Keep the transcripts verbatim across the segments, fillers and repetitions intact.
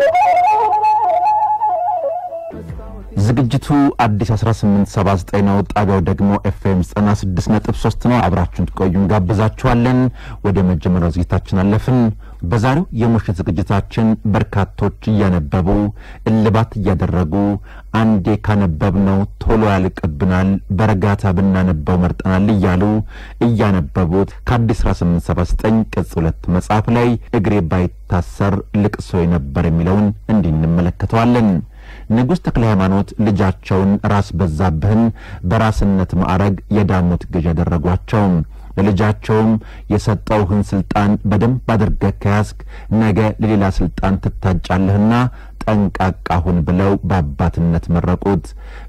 ዝግጅቱ አዲስ አስራ ስምንት ሰባ ዘጠኝ ነው። ጣቢያው ደግሞ ኤፍኤም ዘጠና ስድስት ነጥብ ሶስት ነው። አብራችሁን ትቆዩን ጋብዛችኋለን። ወደ መጀመሪያው ዝግጅታችን አለፍን። በዛሬው የምሽት ዝግጅታችን በርካቶች እያነበቡ እልባት እያደረጉ አንዴ ካነበብነው ቶሎ ያልቅብናል በረጋታ ብናነበው መርጠናል እያሉ እያነበቡት ከአዲስ አስራ ስምንት ሰባ ዘጠኝ ቅጽ ሁለት መጽሐፍ ላይ እግሬ ባይታሰር ልቅሶ ነበር የሚለውን እንድንመለከተዋለን። ንጉስ ተክለ ሃይማኖት ልጃቸውን ራስ በዛብህን በራስነት ማዕረግ የዳሞት ገዥ ያደረጓቸው። ለልጃቸውም የሰጠውህን ስልጣን በደንብ አድርገህ ከያዝክ ነገ ለሌላ ስልጣን ትታጫለህና ጠንቃቃ ሁን ብለው በአባትነት መረቁት።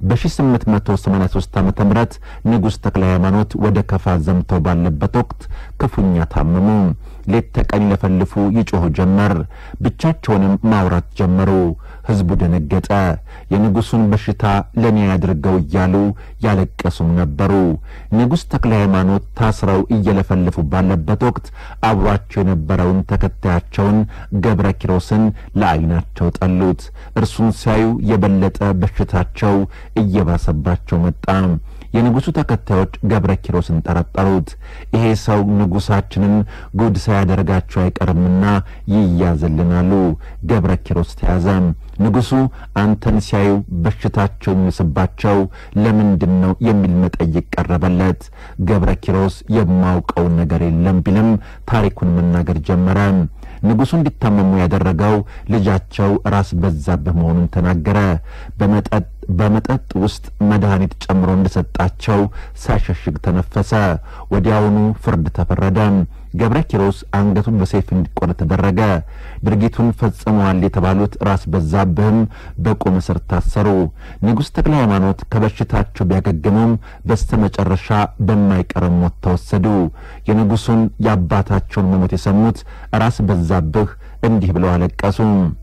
በ1883 ዓመተ ምህረት ንጉስ ተክለ ሃይማኖት ወደ ከፋ ዘምተው ባለበት ወቅት ክፉኛ ታመሙ። ሌት ተቀን ለፈልፉ ይጮሁ ጀመር። ብቻቸውንም ማውራት ጀመሩ። ህዝቡ ደነገጠ። የንጉሱን በሽታ ለኔ ያድርገው እያሉ ያለቀሱም ነበሩ። ንጉስ ተክለ ሃይማኖት ታስረው እየለፈልፉ ባለበት ወቅት አብሯቸው የነበረውን ተከታያቸውን ገብረ ኪሮስን ለአይናቸው ጠሉት። እርሱን ሲያዩ የበለጠ በሽታቸው እየባሰባቸው መጣ። የንጉሱ ተከታዮች ገብረ ኪሮስን ጠረጠሩት። ይሄ ሰው ንጉሳችንን ጉድ ሳያደርጋቸው አይቀርምና ይያዝልናሉ። ገብረ ኪሮስ ተያዘ። ንጉሱ አንተን ሲያዩ በሽታቸው የሚስባቸው ለምንድነው የሚል መጠይቅ ቀረበለት። ገብረ ኪሮስ የማውቀው ነገር የለም ቢልም ታሪኩን መናገር ጀመረ። ንጉሱ እንዲታመሙ ያደረገው ልጃቸው ራስ በዛብህ መሆኑን ተናገረ። በመጠጥ በመጠጥ ውስጥ መድኃኒት ጨምሮ እንደሰጣቸው ሳይሸሽግ ተነፈሰ። ወዲያውኑ ፍርድ ተፈረደ። ገብረ ኪሮስ አንገቱን በሰይፍ እንዲቆረጥ ተደረገ። ድርጊቱን ፈጽመዋል የተባሉት ራስ በዛብህም በቁም እስር ታሰሩ። ንጉስ ተክለ ሃይማኖት ከበሽታቸው ቢያገግሙም በስተመጨረሻ በማይቀር ሞት ተወሰዱ። የንጉሱን የአባታቸውን መሞት የሰሙት ራስ በዛብህ እንዲህ ብለው አለቀሱ።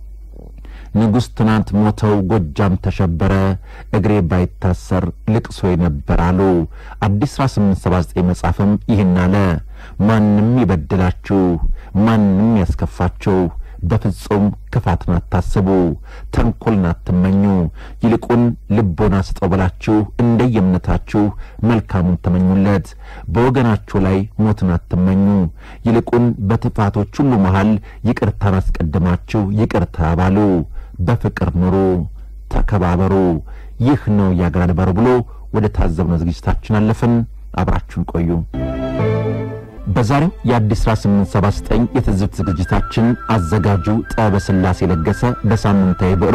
ንጉስ ትናንት ሞተው ጎጃም ተሸበረ እግሬ ባይታሰር ልቅሶ ይነበራሉ። አዲስ አስራ ስምንት ሰባ ዘጠኝ መጽሐፍም ይህን አለ። ማንንም ይበድላችሁ ማንንም ያስከፋችሁ በፍጹም ክፋትን አታስቡ፣ ተንኮልን አትመኙ። ይልቁን ልቦና ስጠው ብላችሁ እንደየእምነታችሁ መልካሙን ተመኙለት። በወገናችሁ ላይ ሞትን አትመኙ። ይልቁን በጥፋቶች ሁሉ መሃል ይቅርታን አስቀድማችሁ ይቅርታ ባሉ። በፍቅር ኑሩ፣ ተከባበሩ። ይህ ነው ያገራል ብሎ ወደ ታዘብነው ዝግጅታችን አለፈን። አብራችሁን ቆዩ። በዛሬው የአዲስ አስራ ስምንት ሰባ ዘጠኝ የትዝብት ዝግጅታችን አዘጋጁ ጠበ ስላሴ ለገሰ በሳምንታዊ ብዕሩ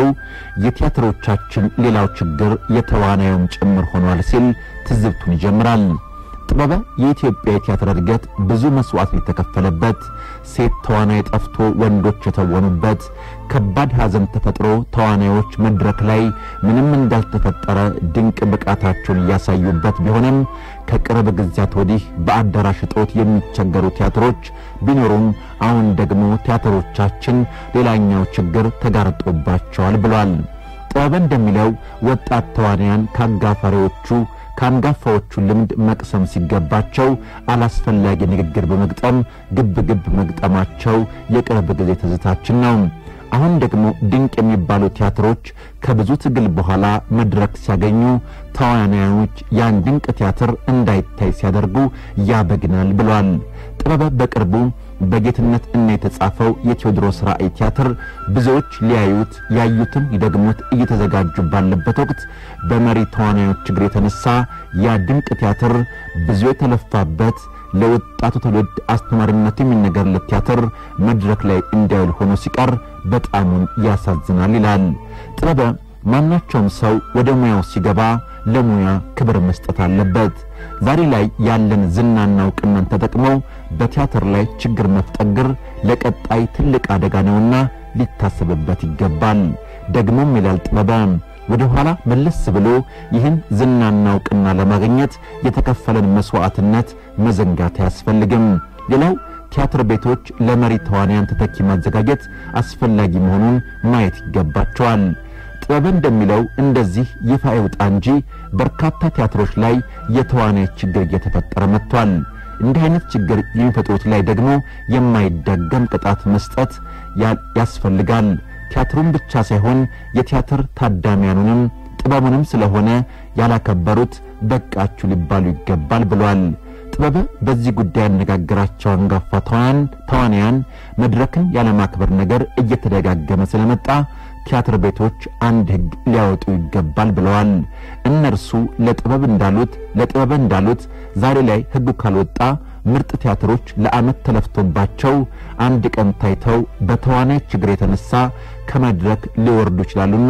የቲያትሮቻችን ሌላው ችግር የተዋናዩም ጭምር ሆኗል ሲል ትዝብቱን ይጀምራል። ጥበበ የኢትዮጵያ ቲያትር እድገት ብዙ መስዋዕት የተከፈለበት፣ ሴት ተዋናይ ጠፍቶ ወንዶች የተወኑበት፣ ከባድ ሐዘን ተፈጥሮ ተዋናዮች መድረክ ላይ ምንም እንዳልተፈጠረ ድንቅ ብቃታቸውን ያሳዩበት ቢሆንም ከቅርብ ጊዜያት ወዲህ በአዳራሽ እጦት የሚቸገሩ ቲያትሮች ቢኖሩም አሁን ደግሞ ቲያትሮቻችን ሌላኛው ችግር ተጋርጦባቸዋል ብሏል። ጥበበ እንደሚለው ወጣት ተዋናያን ካጋፋሪዎቹ ካንጋፋዎቹ ልምድ መቅሰም ሲገባቸው አላስፈላጊ ንግግር በመግጠም ግብ ግብ መግጠማቸው የቅርብ ጊዜ ትዝታችን ነው። አሁን ደግሞ ድንቅ የሚባሉ ቲያትሮች ከብዙ ትግል በኋላ መድረክ ሲያገኙ ተዋናዮች ያን ድንቅ ቲያትር እንዳይታይ ሲያደርጉ ያበግናል ብሏል። ጥበበ በቅርቡ በጌትነት እና የተጻፈው የቴዎድሮስ ራእይ ቲያትር ብዙዎች ሊያዩት ያዩትን ይደግሙት እየተዘጋጁ ባለበት ወቅት በመሪ ተዋናዮች ችግር የተነሳ ያ ድንቅ ቲያትር ብዙ የተለፋበት ለወጣቱ ትውልድ አስተማሪነት የሚነገርለት ቲያትር መድረክ ላይ እንዳይውል ሆኖ ሲቀር በጣም ያሳዝናል ይላል። ጥበበ ማናቸውም ሰው ወደ ሙያው ሲገባ ለሙያ ክብር መስጠት አለበት። ዛሬ ላይ ያለን ዝናና ዕውቅናን ተጠቅመው በቲያትር ላይ ችግር መፍጠር ለቀጣይ ትልቅ አደጋ ነውና ሊታሰብበት ይገባል። ደግሞም ይላል ጥበበ ወደ ኋላ መለስ ብሎ ይህን ዝናና ዕውቅና ለማግኘት የተከፈለን መስዋዕትነት መዘንጋት ያስፈልግም። ሌላው ቲያትር ቤቶች ለመሪ ተዋናያን ተተኪ ማዘጋጀት አስፈላጊ መሆኑን ማየት ይገባቸዋል። ጥበበ እንደሚለው እንደዚህ ይፋ ይውጣ እንጂ በርካታ ቲያትሮች ላይ የተዋናይ ችግር እየተፈጠረ መጥቷል። እንዲህ አይነት ችግር የሚፈጥሩት ላይ ደግሞ የማይደገም ቅጣት መስጠት ያስፈልጋል። ቲያትሩን ብቻ ሳይሆን የቲያትር ታዳሚያኑንም ጥበቡንም ስለሆነ ያላከበሩት በቃችሁ ሊባሉ ይገባል ብሏል። ጥበብ በዚህ ጉዳይ ያነጋገራቸው አንጋፋ ተዋን ተዋንያን መድረክን ያለማክበር ነገር እየተደጋገመ ስለመጣ ቲያትር ቤቶች አንድ ህግ ሊያወጡ ይገባል ብለዋል። እነርሱ ለጥበብ እንዳሉት ለጥበብ እንዳሉት ዛሬ ላይ ህጉ ካልወጣ ምርጥ ቲያትሮች ለአመት ተለፍቶባቸው አንድ ቀን ታይተው በተዋናይ ችግር የተነሳ ከመድረክ ሊወርዱ ይችላሉና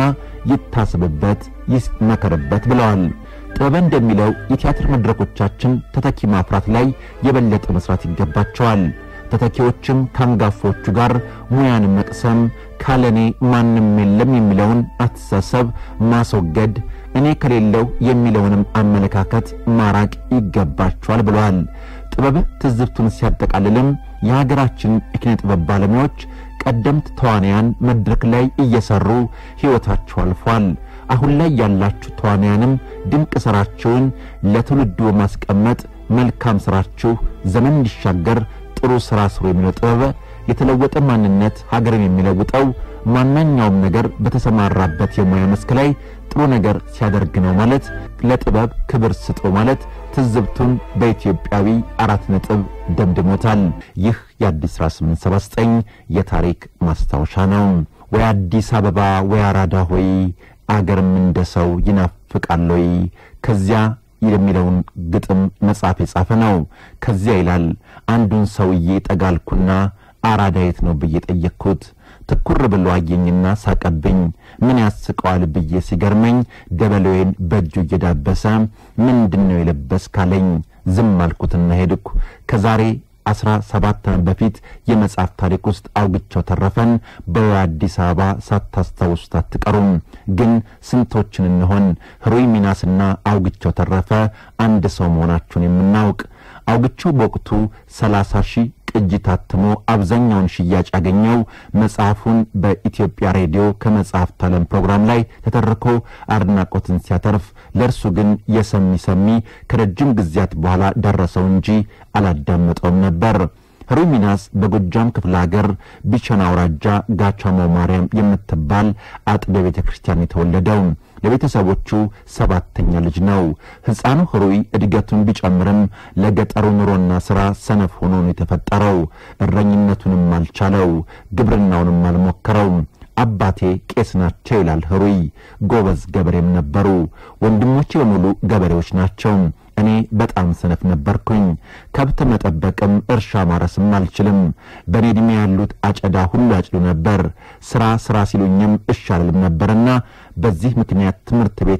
ይታሰብበት ይመከርበት ብለዋል። ጥበብ እንደሚለው የቲያትር መድረኮቻችን ተተኪ ማፍራት ላይ የበለጠ መስራት ይገባቸዋል። ተተኪዎችም ካንጋፎቹ ጋር ሙያን መቅሰም ካለኔ ማንም የለም የሚለውን አስተሳሰብ ማስወገድ እኔ ከሌለው የሚለውንም አመለካከት ማራቅ ይገባቸዋል ብለዋል። ጥበብ ትዝብቱን ሲያጠቃልልም የሀገራችን የኪነ ጥበብ ባለሙያዎች ቀደምት ተዋንያን መድረክ ላይ እየሰሩ ህይወታቸው አልፏል። አሁን ላይ ያላችሁ ተዋንያንም ድንቅ ስራችሁን ለትውልዱ ማስቀመጥ መልካም ስራችሁ ዘመን እንዲሻገር ጥሩ ስራ ስሩ የሚለው ጥበብ የተለወጠ ማንነት ሀገርን የሚለውጠው ማንኛውም ነገር በተሰማራበት የሙያ መስክ ላይ ጥሩ ነገር ሲያደርግ ነው ማለት ለጥበብ ክብር ስጡ ማለት ትዝብቱን በኢትዮጵያዊ አራት ነጥብ ደምድሞታል። ይህ የአዲስ አስራ ስምንት ሰባ ዘጠኝ የታሪክ ማስታወሻ ነው። ወይ አዲስ አበባ ወይ አራዳ ሆይ አገርም እንደሰው ይናፍቃል ወይ ከዚያ የሚለውን ግጥም መጽሐፍ የጻፈ ነው። ከዚያ ይላል አንዱን ሰውዬ ጠጋልኩና አራዳ የት ነው ብዬ ጠየቅኩት። ትኩር ብሎ አየኝና ሳቀብኝ። ምን ያስቀዋል ብዬ ሲገርመኝ ደበሎዬን በእጁ እየዳበሰ ምንድነው የለበስካለኝ? ዝም አልኩትና ሄድኩ። ከዛሬ አስራ ሰባት ዓመት በፊት የመጽሐፍ ታሪክ ውስጥ አውግቸው ተረፈን በአዲስ አበባ ሳታስታውሱት አትቀሩም። ግን ስንቶችን እንሆን ህሩይ ሚናስና አውግቸው ተረፈ አንድ ሰው መሆናቸውን የምናውቅ? አውግቸው በወቅቱ ሰላሳ ሺህ ቅጂ ታትሞ አብዛኛውን ሽያጭ ያገኘው መጽሐፉን በኢትዮጵያ ሬዲዮ ከመጽሐፍት ዓለም ፕሮግራም ላይ ተተርኮ አድናቆትን ሲያተርፍ ለርሱ ግን የሰሚ ሰሚ ከረጅም ጊዜያት በኋላ ደረሰው እንጂ አላዳመጠውም ነበር። ህሩይ ሚናስ በጎጃም ክፍለ ሀገር ቢቸና አውራጃ ጋቻሞ ማርያም የምትባል አጥቢያ ቤተክርስቲያን የተወለደው ለቤተሰቦቹ ሰባተኛ ልጅ ነው። ህፃኑ ህሩይ እድገቱን ቢጨምርም ለገጠሩ ኑሮና ስራ ሰነፍ ሆኖ ነው የተፈጠረው። እረኝነቱንም አልቻለው፣ ግብርናውንም አልሞከረው። አባቴ ቄስ ናቸው ይላል ህሩይ። ጎበዝ ገበሬም ነበሩ። ወንድሞቼ በሙሉ ገበሬዎች ናቸው። እኔ በጣም ሰነፍ ነበርኩኝ። ከብት መጠበቅም እርሻ ማረስም አልችልም። በኔ እድሜ ያሉት አጨዳ ሁሉ ያጭዱ ነበር። ስራ ስራ ሲሉኝም እሻልም ነበርና በዚህ ምክንያት ትምህርት ቤት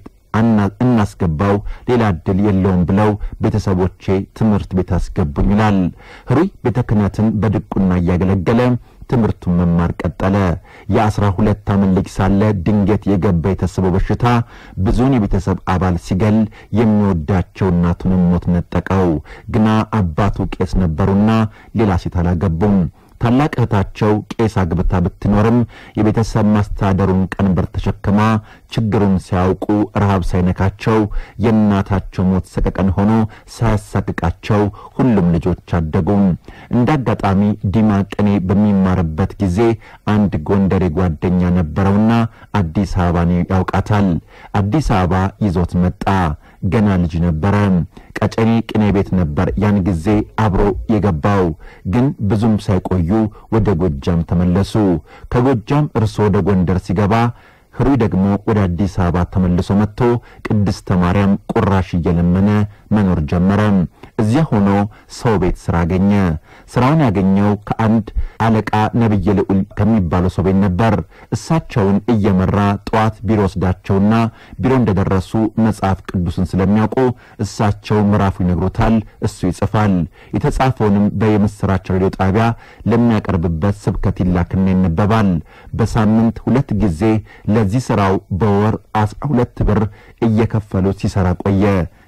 እናስገባው ሌላ እድል የለውም ብለው ቤተሰቦቼ ትምህርት ቤት አስገቡኝ ይላል ህሩይ። ቤተ ክህነትን በድቁና እያገለገለ ትምህርቱን መማር ቀጠለ። የአስራ ሁለት ዓመት ልጅ ሳለ ድንገት የገባ የተሰበው በሽታ ብዙውን የቤተሰብ አባል ሲገል የሚወዳቸው እናቱን ሞት ነጠቀው። ግና አባቱ ቄስ ነበሩና ሌላ ሴት አላገቡም። ታላቅ እህታቸው ቄስ አግብታ ብትኖርም የቤተሰብ ማስተዳደሩን ቀንበር ተሸክማ ችግሩን ሲያውቁ ረሃብ ሳይነካቸው የእናታቸው ሞት ሰቀቀን ሆኖ ሳያሳቅቃቸው ሁሉም ልጆች አደጉ። እንዳጋጣሚ ዲማ ቅኔ በሚማርበት ጊዜ አንድ ጎንደሬ ጓደኛ ነበረውና አዲስ አበባን ያውቃታል። አዲስ አበባ ይዞት መጣ። ገና ልጅ ነበረ። ቀጨኔ ቅኔ ቤት ነበር ያን ጊዜ አብሮ የገባው። ግን ብዙም ሳይቆዩ ወደ ጎጃም ተመለሱ። ከጎጃም እርሶ ወደ ጎንደር ሲገባ ህሩይ ደግሞ ወደ አዲስ አበባ ተመልሶ መጥቶ ቅድስተ ማርያም ቁራሽ እየለመነ መኖር ጀመረ። እዚያ ሆኖ ሰው ቤት ስራ አገኘ። ስራውን ያገኘው ከአንድ አለቃ ነብየ ልዑል ከሚባለው ሰው ቤት ነበር። እሳቸውን እየመራ ጧት ቢሮ ወስዳቸውና ቢሮ እንደደረሱ መጽሐፍ ቅዱስን ስለሚያውቁ እሳቸው ምዕራፉ ይነግሩታል፣ እሱ ይጽፋል። የተጻፈውንም በየምስራች ሬዲዮ ጣቢያ ለሚያቀርብበት ስብከት ይላክና ይነበባል። በሳምንት ሁለት ጊዜ ለዚህ ስራው በወር አስራ ሁለት ብር እየከፈሉ ሲሰራ ቆየ።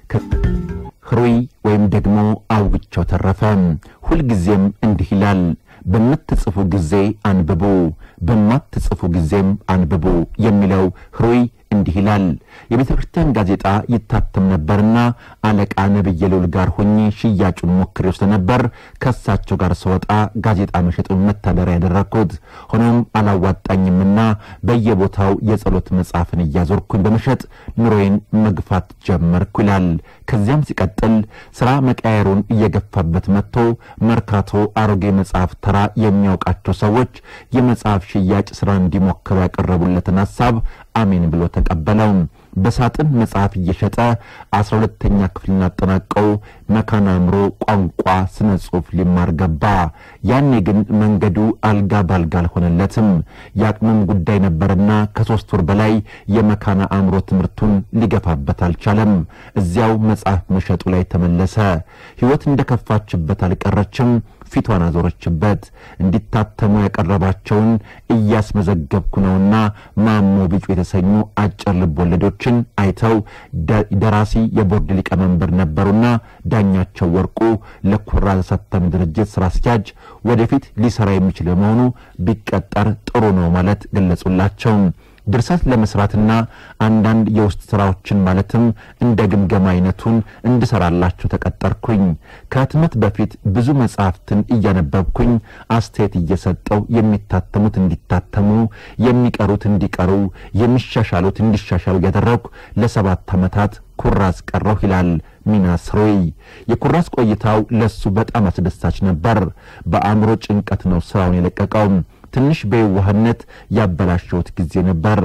ህሩይ ወይም ደግሞ አውግቸው ተረፈ ሁል ጊዜም እንዲህ ይላል፣ በመትጽፉ ጊዜ አንብቡ፣ በማትጽፉ ጊዜም አንብቡ የሚለው ህሩይ እንዲህ ይላል። የቤተክርስቲያን ጋዜጣ ይታተም ነበርና አለቃ ነብየ ልዑል ጋር ሆኜ ሽያጩን ሞክሬው ስለነበር ከሳቸው ጋር ስወጣ ጋዜጣ መሸጡን መታደሪያ ያደረኩት። ሆኖም አላዋጣኝምና በየቦታው የጸሎት መጽሐፍን እያዞርኩኝ በመሸጥ ኑሮዬን መግፋት ጀመርኩ ይላል። ከዚያም ሲቀጥል ስራ መቀየሩን እየገፋበት መጥቶ መርካቶ አሮጌ መጽሐፍ ተራ የሚያውቃቸው ሰዎች የመጽሐፍ ሽያጭ ስራ እንዲሞክሩ ያቀረቡለትን ሐሳብ አሜን ብሎ ተቀበለው። በሳጥን መጽሐፍ እየሸጠ አስራ ሁለተኛ ክፍልን አጠናቀው መካነ አእምሮ ቋንቋ ስነ ጽሑፍ ሊማር ገባ። ያኔ ግን መንገዱ አልጋ ባልጋ አልሆነለትም። ያቅምም ጉዳይ ነበርና ከሶስት ወር በላይ የመካነ አእምሮ ትምህርቱን ሊገፋበት አልቻለም። እዚያው መጽሐፍ መሸጡ ላይ ተመለሰ። ህይወት እንደከፋችበት አልቀረችም። ፊቷን አዞረችበት። እንዲታተሙ ያቀረባቸውን እያስመዘገብኩ ነውና ማሞ ቢጩ የተሰኙ አጭር ልቦለዶችን አይተው ደራሲ የቦርድ ሊቀመንበር ነበሩና ዳኛቸው ወርቁ ለኩራዝ አሳታሚ ድርጅት ስራ አስኪያጅ ወደፊት ሊሰራ የሚችል መሆኑ ቢቀጠር ጥሩ ነው ማለት ገለጹላቸው። ድርሰት ለመስራትና አንዳንድ የውስጥ ስራዎችን ማለትም እንደ ግምገማ አይነቱን እንድሰራላችሁ ተቀጠርኩኝ። ከህትመት በፊት ብዙ መጽሐፍትን እያነበብኩኝ አስተያየት እየሰጠው የሚታተሙት እንዲታተሙ፣ የሚቀሩት እንዲቀሩ፣ የሚሻሻሉት እንዲሻሻሉ ያደረኩ ለሰባት ዓመታት ኩራዝ ቀረሁ ይላል ሚናስ ሮይ። የኩራዝ ቆይታው ለሱ በጣም አስደሳች ነበር። በአእምሮ ጭንቀት ነው ስራውን የለቀቀው። ትንሽ በየዋህነት ያበላሸውት ጊዜ ነበር።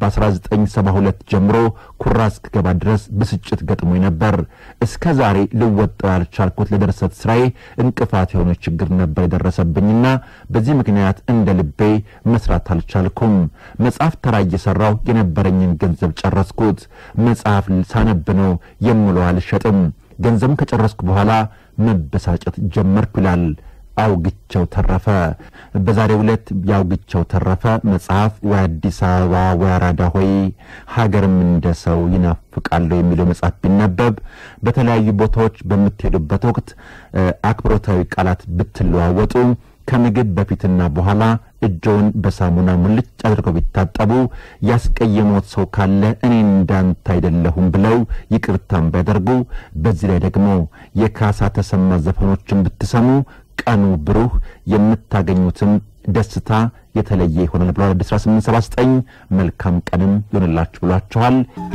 በ1972 ጀምሮ ኩራዝ ከገባ ድረስ ብስጭት ገጥሞኝ ነበር። እስከ ዛሬ ልወጣው ያልቻልኩት ለድርሰት ስራዬ እንቅፋት የሆነ ችግር ነበር የደረሰብኝና በዚህ ምክንያት እንደ ልቤ መስራት አልቻልኩም። መጽሐፍ ተራ እየሰራው የነበረኝን ገንዘብ ጨረስኩት። መጽሐፍ ሳነብ ነው የምለው አልሸጥም። ገንዘቡን ከጨረስኩ በኋላ መበሳጨት ጀመርኩ ይላል አውግቸው ተረፈ። በዛሬው ዕለት ያውግቸው ተረፈ መጽሐፍ ወአዲስ አበባ ወአራዳ ሆይ ሀገርም እንደሰው ይናፍቃል የሚለው መጽሐፍ ቢነበብ በተለያዩ ቦታዎች በመትሄዱበት ወቅት አክብሮታዊ ቃላት ብትለዋወጡ ከምግብ በፊትና በኋላ እጆን በሳሙና ሙልጭ አድርገው ቢታጠቡ ያስቀየሞት ሰው ካለ እኔ እንዳንተ አይደለሁም ብለው ይቅርታም ቢያደርጉ በዚህ ላይ ደግሞ የካሳ ተሰማ ዘፈኖችን ብትሰሙ ቀኑ ብሩህ የምታገኙትም ደስታ የተለየ ይሆናል ብለው አዲስ አስራ ስምንት ሰባ ዘጠኝ መልካም ቀንም ይሆንላችሁ ብሏቸዋል።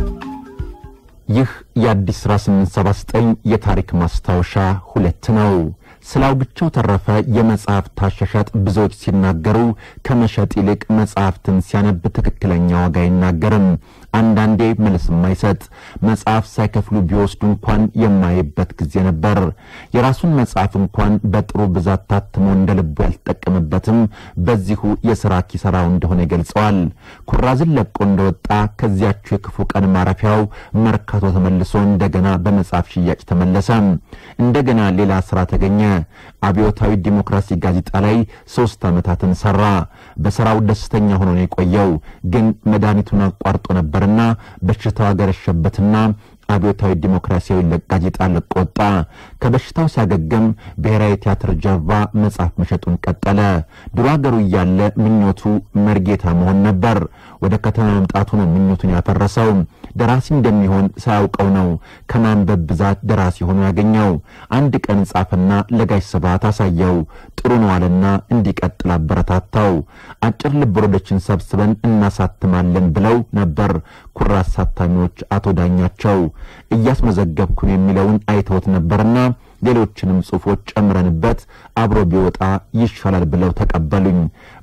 ይህ የአዲስ አስራ ስምንት ሰባ ዘጠኝ የታሪክ ማስታወሻ ሁለት ነው። ስላውግቸው ተረፈ የመጽሐፍ ታሸሻጥ ብዙዎች ሲናገሩ ከመሸጥ ይልቅ መጽሐፍትን ሲያነብ ትክክለኛ ዋጋ ይናገርም። አንዳንዴ መልስ ማይሰጥ መጽሐፍ ሳይከፍሉ ቢወስዱ እንኳን የማይበት ጊዜ ነበር። የራሱን መጽሐፍ እንኳን በጥሩ ብዛት ታትሞ እንደልቡ ያልተጠቀመበትም በዚሁ የሥራ ኪሳራው እንደሆነ ይገልጸዋል። ኩራዝን ለቆ እንደወጣ ከዚያቹ የክፉ ቀን ማረፊያው መርካቶ ተመልሶ እንደገና በመጽሐፍ ሽያጭ ተመለሰ። እንደገና ሌላ ስራ ተገኘ። አብዮታዊ ዲሞክራሲ ጋዜጣ ላይ ሶስት ዓመታትን ሰራ። በስራው ደስተኛ ሆኖ ነው የቆየው። ግን መድኃኒቱን አቋርጦ ነበርና በሽታው አገረሸበትና አብዮታዊ ዲሞክራሲያዊ ጋዜጣ ለቆጣ። ከበሽታው ሲያገገም ብሔራዊ ቲያትር ጀርባ መጽሐፍ መሸጡን ቀጠለ። ድሮ አገሩ ያለ ምኞቱ መርጌታ መሆን ነበር። ወደ ከተማ መምጣቱ ነው ምኞቱን ያፈረሰው። ደራሲ እንደሚሆን ሳያውቀው ነው ከማንበብ ብዛት ደራሲ ሆኖ ያገኘው። አንድ ቀን ጻፈና ለጋሽ ስብሐት አሳየው። ጥሩ ነው አለና እንዲቀጥል አበረታታው። አጭር ልቦለዶችን ሰብስበን እናሳትማለን ብለው ነበር ኩራዝ አሳታሚዎች አቶ ዳኛቸው። እያስመዘገብኩ የሚለውን አይተውት ነበርና ሌሎችንም ጽፎች ጨምረንበት አብሮ ቢወጣ ይሻላል ብለው ተቀበሉኝ።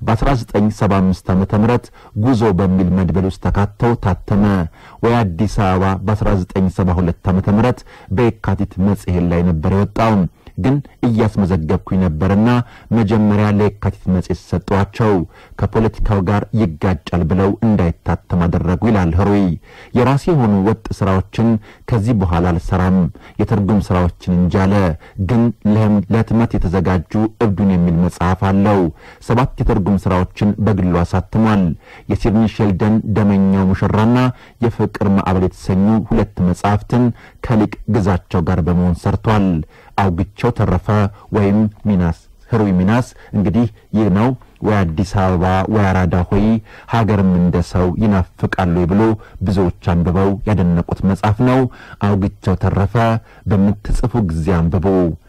በ1975 ዓመተ ምህረት ጉዞ በሚል መድበል ውስጥ ተካተው ታተመ። ወአዲስ አበባ በ1972 ዓመተ ምህረት በየካቲት መጽሔት ላይ ነበር የወጣው። ግን እያስመዘገብኩኝ ነበርና መጀመሪያ ለየካቲት መጽሔት ሰጠዋቸው። ከፖለቲካው ጋር ይጋጫል ብለው እንዳይታተም አደረጉ ይላል ህሩይ። የራሴ የሆኑ ወጥ ስራዎችን ከዚህ በኋላ አልሰራም፣ የትርጉም ስራዎችን እንጃለ። ግን ለህትመት የተዘጋጁ እብዱን የሚል መጽሐፍ አለው። ሰባት የትርጉም ስራዎችን በግሉ አሳትሟል። የሲድኒ ሼልደን ደመኛው ሙሽራና የፍቅር ማዕበል የተሰኙ ሁለት መጽሐፍትን ከሊቅ ግዛቸው ጋር በመሆን ሰርቷል። አውግቸው ተረፈ ወይም ሚናስ ህሩይ ሚናስ እንግዲህ ይህ ነው ወይ አዲስ አበባ ወይ አራዳ ሆይ ሀገርም እንደሰው ይናፍቃሉ ብሎ ብዙዎች አንብበው ያደነቁት መጽሐፍ ነው። አውግቸው ተረፈ በምትጽፉ ጊዜ አንብቡ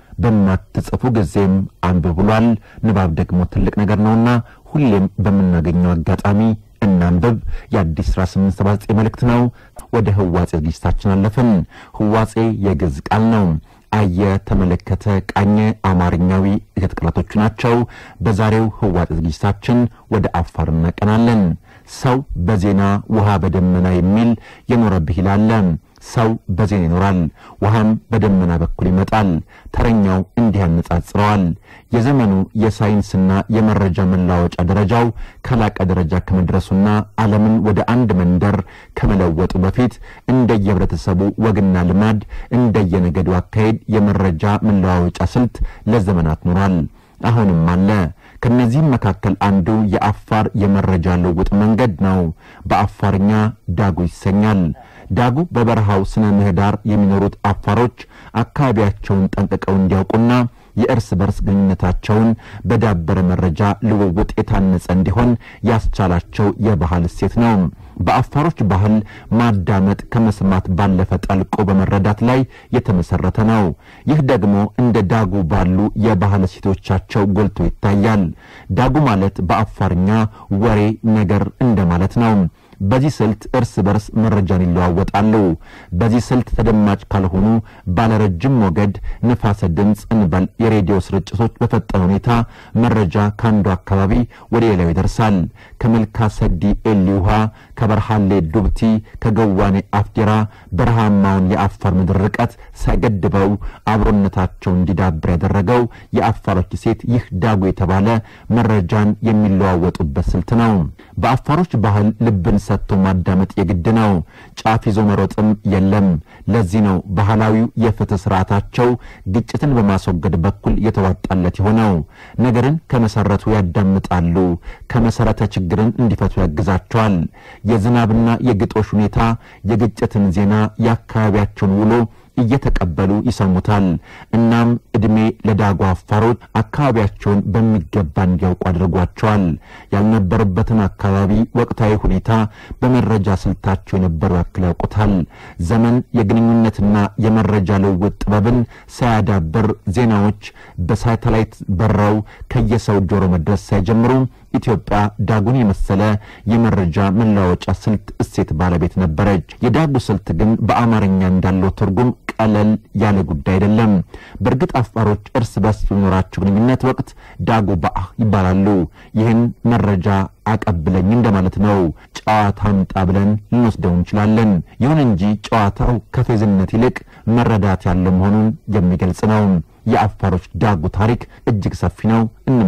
በማትጽፉ ጊዜም አንብቡሏል። ንባብ ደግሞ ትልቅ ነገር ነውና ሁሌም በመናገኘው አጋጣሚ እናንብብ። የአዲስ አስራ ስምንት ሰባ ዘጠኝ መልእክት ነው። ወደ ህዋጼ ዝግጅታችን አለፍን። ህዋጼ የግዕዝ ቃል ነው። አየ፣ ተመለከተ፣ ቃኘ አማርኛዊ የተቃላቶቹ ናቸው። በዛሬው ህዋጼ ዝግጅታችን ወደ አፋር እናቀናለን። ሰው በዜና ውሃ በደመና የሚል የኖረ ብሂል አለ። ሰው በዜና ይኖራል፣ ውሃም በደመና በኩል ይመጣል። ተረኛው እንዲህ ያነጻጽረዋል። የዘመኑ የሳይንስና የመረጃ መለዋወጫ ደረጃው ከላቀ ደረጃ ከመድረሱና ዓለምን ወደ አንድ መንደር ከመለወጡ በፊት እንደየህብረተሰቡ ወግና ልማድ እንደየነገዱ አካሄድ የመረጃ መለዋወጫ ስልት ለዘመናት ኖሯል፣ አሁንም አለ። ከነዚህም መካከል አንዱ የአፋር የመረጃ ልውውጥ መንገድ ነው። በአፋርኛ ዳጉ ይሰኛል። ዳጉ በበረሃው ስነ ምህዳር የሚኖሩት አፋሮች አካባቢያቸውን ጠንቅቀው እንዲያውቁና የእርስ በርስ ግንኙነታቸውን በዳበረ መረጃ ልውውጥ የታነጸ እንዲሆን ያስቻላቸው የባህል እሴት ነው። በአፋሮች ባህል ማዳመጥ ከመስማት ባለፈ ጠልቆ በመረዳት ላይ የተመሰረተ ነው። ይህ ደግሞ እንደ ዳጉ ባሉ የባህል እሴቶቻቸው ጎልቶ ይታያል። ዳጉ ማለት በአፋርኛ ወሬ ነገር እንደማለት ነው። በዚህ ስልት እርስ በርስ መረጃን ይለዋወጣሉ። በዚህ ስልት ተደማጭ ካልሆኑ ባለረጅም ሞገድ ንፋሰ ድምጽ እንበል የሬዲዮ ስርጭቶች በፈጠነ ሁኔታ መረጃ ካንዱ አካባቢ ወደ ሌላው ይደርሳል። ከመልካ ሰዲ ኤሊውሃ፣ ከበርሃሌ ዱብቲ፣ ከገዋኔ አፍዲራ በረሃማውን የአፋር ምድር ርቀት ሳይገድበው አብሮነታቸው እንዲዳብር ያደረገው የአፋሮች ሴት ይህ ዳጉ የተባለ መረጃን የሚለዋወጡበት ስልት ነው። በአፋሮች ባህል ልብን ሰጥቶ ማዳመጥ የግድ ነው። ጫፍ ይዞ መሮጥም የለም። ለዚህ ነው ባህላዊው የፍትህ ስርዓታቸው ግጭትን በማስወገድ በኩል የተዋጣለት የሆነው። ነገርን ከመሰረቱ ያዳምጣሉ፣ ከመሰረተ ችግርን እንዲፈቱ ያግዛቸዋል። የዝናብና የግጦሽ ሁኔታ፣ የግጭትን ዜና፣ የአካባቢያቸውን ውሎ እየተቀበሉ ይሰሙታል። እናም እድሜ ለዳጉ አፋሮች አካባቢያቸውን በሚገባ እንዲያውቁ አድርጓቸዋል። ያልነበረበትን አካባቢ ወቅታዊ ሁኔታ በመረጃ ስልታቸው የነበሩ ያክል ያውቁታል። ዘመን የግንኙነትና የመረጃ ልውውጥ ጥበብን ሳያዳብር ዜናዎች በሳተላይት በረው ከየሰው ጆሮ መድረስ ሳይጀምሩ ኢትዮጵያ ዳጉን የመሰለ የመረጃ መለዋወጫ ስልት እሴት ባለቤት ነበረች። የዳጉ ስልት ግን በአማርኛ እንዳለው ትርጉም ቀለል ያለ ጉዳይ አይደለም። በእርግጥ አፋሮች እርስ በርስ በኖራቸው ግንኙነት ወቅት ዳጉ ባህ ይባላሉ። ይህን መረጃ አቀብለኝ እንደማለት ነው። ጨዋታ አምጣ ብለን ልንወስደው እንችላለን። ይሁን እንጂ ጨዋታው ከፌዝነት ይልቅ መረዳት ያለ መሆኑን የሚገልጽ ነው። የአፋሮች ዳጉ ታሪክ እጅግ ሰፊ ነው፣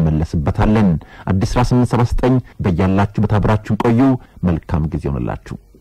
እንመለስበታለን። አዲስ አስራ ስምንት ሰባ ዘጠኝ በያላችሁ በታብራችሁ ቆዩ። መልካም ጊዜ ይሁንላችሁ።